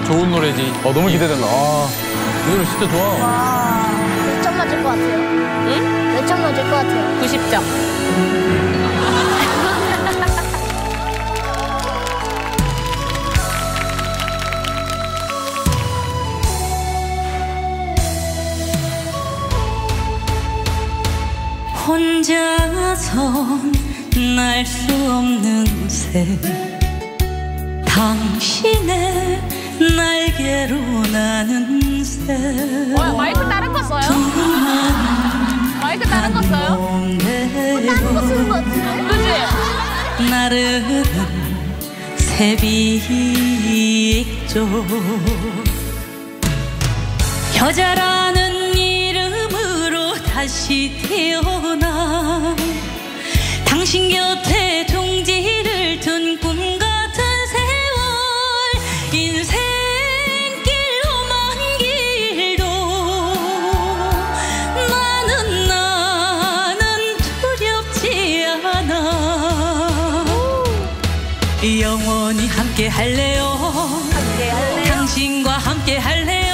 좋은 노래지. 너무 기대된다. 이 노래 진짜 좋아. 와, 몇 점 맞을 것 같아요? 응? 몇 점 맞을 것 같아요? 90점. 혼자선 날 수 없는 새 당신의 날개로 나는 새 마이크 다른 거 써요? 마이크 다른 거 써요? 다른 거 쓰는 거 같은데? 그치? 나르는 새비익조 여자라는 이름으로 다시 태어나 당신 곁에 둥지를 둔 꿈 같은 세월 인생길 험한 길도 나는 두렵지 않아 영원히 함께 할래요 당신과 함께 할래요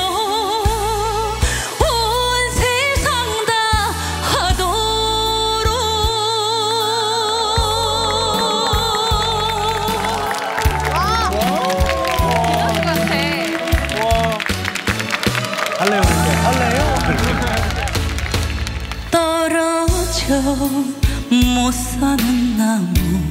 할래요, 할래요. 떨어져 못 사는 나무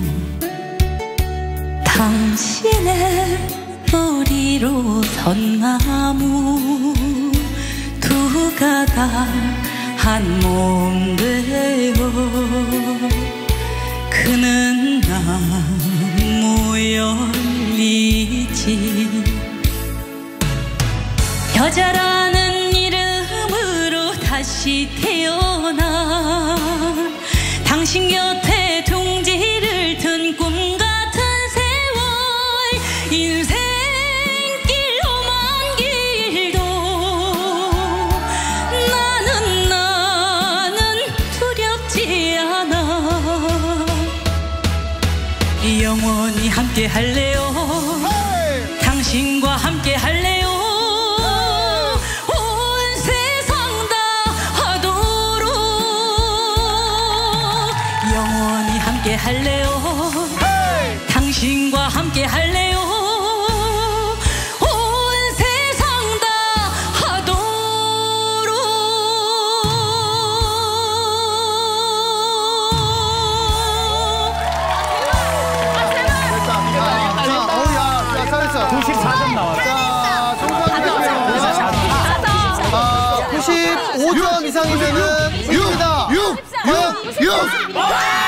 당신의 뿌리로 선 나무 두 가닥 한 몸 되어 그는 나무 열리지 여자라는 이름으로 다시 태어나 당신 곁에 둥지를 든 꿈 같은 세월 인생길 험한 길도 나는 두렵지 않아 영원히 함께 할래요 당신과 함께 할래요 영원히 함께 할래요 당신과 함께 할래요 온 세상 다 하도록 잘했어. 94점 나왔어. 자, 95점 이상이면은 6! 6! 6! 6!